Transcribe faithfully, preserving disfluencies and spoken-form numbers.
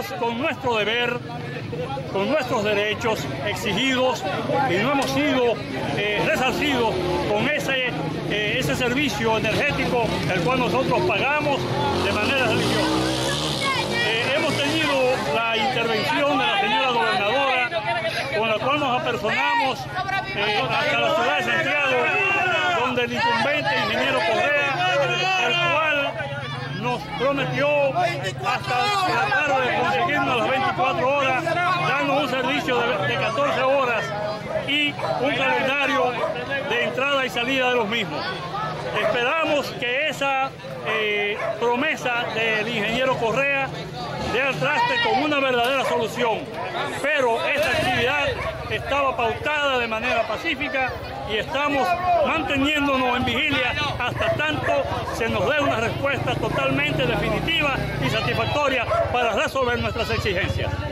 cumplimos con nuestro deber, con nuestros derechos exigidos y no hemos sido eh, resarcidos con ese, eh, ese servicio energético el cual nosotros pagamos de manera religiosa. Eh, hemos tenido la intervención de la señora gobernadora, con la cual nos apersonamos eh, hasta la ciudad de Santiago, donde el incumbente ingeniero Correa, el cual nos prometió hasta tratar de conseguirnos las veinticuatro horas, dando un servicio de, de catorce horas y un calendario de entrada y salida de los mismos. Esperamos que esa eh, promesa del ingeniero Correa dé al traste con una verdadera solución, pero esta actividad estaba pautada de manera pacífica y estamos manteniéndonos en vigilia hasta tanto se nos dé una respuesta totalmente definitiva y satisfactoria para resolver nuestras exigencias.